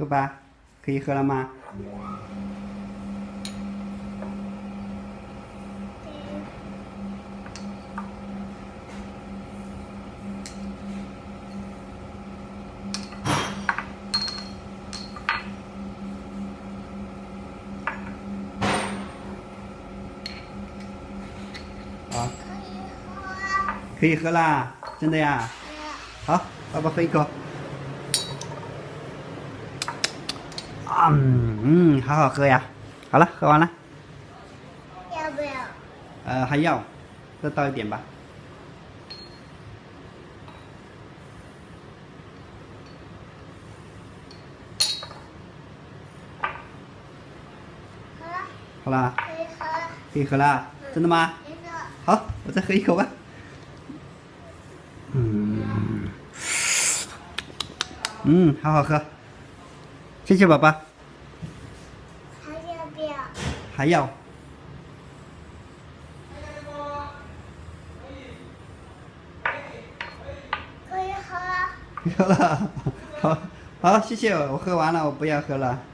喝吧，可以喝了吗？好，可以喝啦，真的呀？好，爸爸喝一口。好好喝呀。好了，喝完了。 要不要？ 还要，再倒一点吧。 好了， 好啦， 可以喝了。 可以喝啦，真的吗？ 真的。 好，我再喝一口吧。好好喝。谢谢宝宝。 还要不要？ 还要。 可以喝了。 喝了，好，好，谢谢，我喝完了，我不要喝了。